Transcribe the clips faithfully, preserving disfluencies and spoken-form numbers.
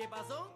¿Qué pasó?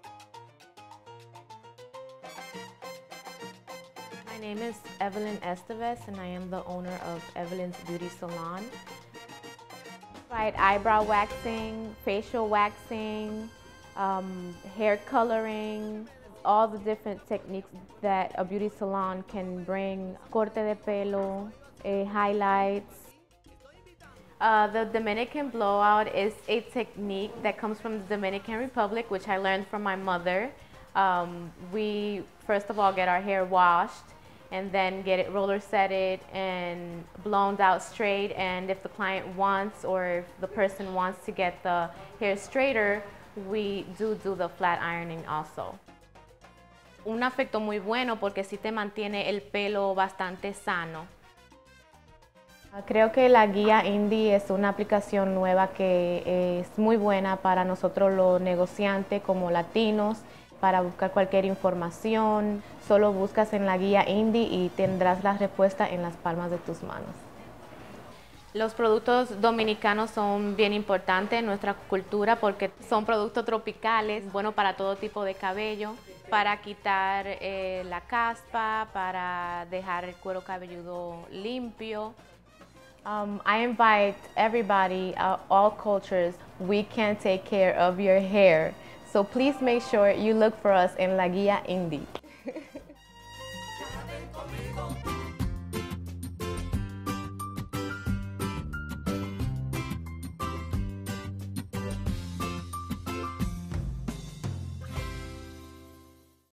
My name is Evelyn Esteves and I am the owner of Evelyn's Beauty Salon. Right, eyebrow waxing, facial waxing, um, hair coloring, all the different techniques that a beauty salon can bring. Corte de pelo, eh, highlights. Uh, the Dominican blowout is a technique that comes from the Dominican Republic, which I learned from my mother. Um, we first of all get our hair washed and then get it roller setted and blown out straight, and if the client wants or if the person wants to get the hair straighter, we do do the flat ironing also. Un efecto muy bueno porque sí te mantiene el pelo bastante sano. Creo que la guía Indie es una aplicación nueva que es muy buena para nosotros los negociantes como latinos, para buscar cualquier información. Solo buscas en la guía Indie y tendrás la respuesta en las palmas de tus manos. Los productos dominicanos son bien importantes en nuestra cultura porque son productos tropicales, buenos para todo tipo de cabello, para quitar eh, la caspa, para dejar el cuero cabelludo limpio. Um, I invite everybody, uh, all cultures, we can take care of your hair. So please make sure you look for us in La Guía Indie.